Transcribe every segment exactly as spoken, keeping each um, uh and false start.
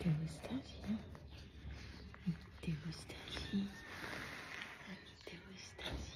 ¿Te gusta así? ¿Te gusta así? ¿Te gusta así?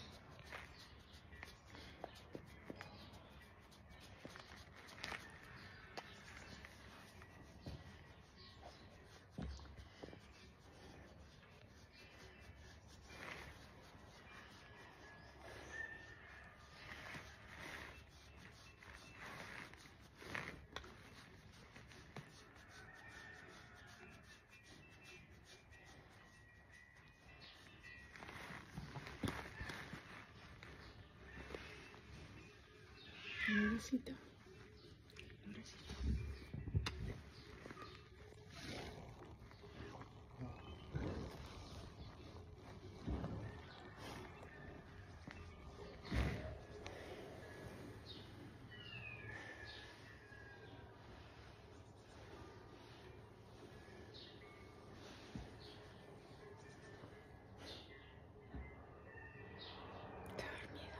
Un besito. Un besito. Está dormido.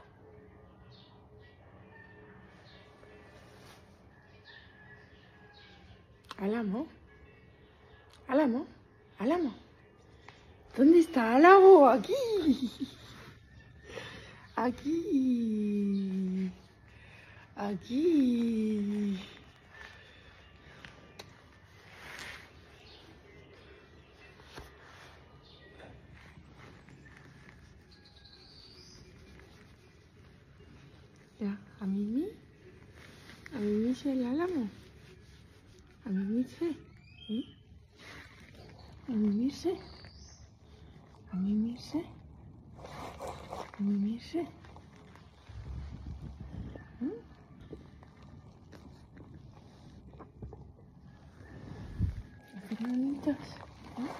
Álamo. Álamo. Álamo. ¿Dónde está Álamo? Aquí. Aquí. Aquí. Ya, a Mimi. A Mimi se el Álamo. A Mimi se. ¿Eh? A Mimi se. A Mimi se. A Mimi se. ¿Mm? Hacer manitas. ¿Eh?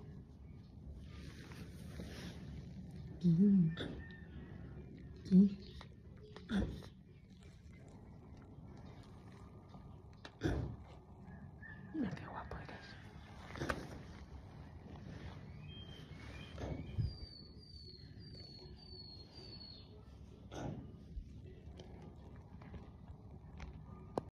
Aquí. Aquí.